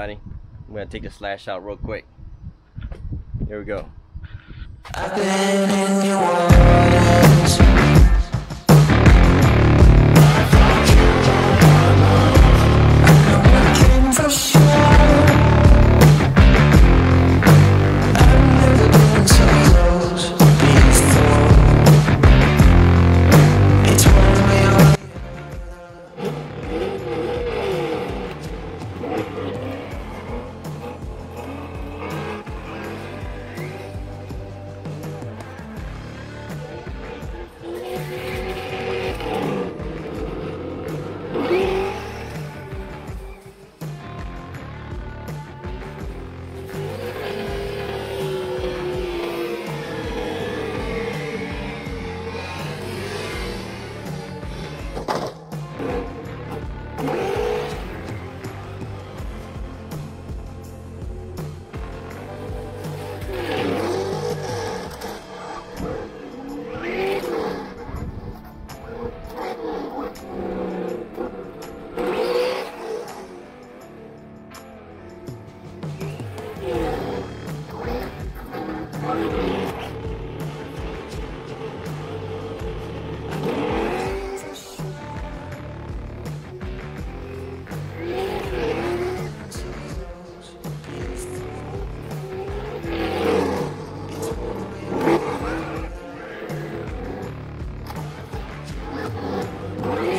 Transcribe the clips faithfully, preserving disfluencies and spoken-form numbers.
everybody. I'm gonna take the slash out real quick. Here we go. I've been in your waters. I know I came for sure. I've never been so close before. It's one way or the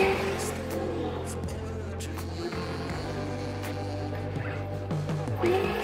Bye.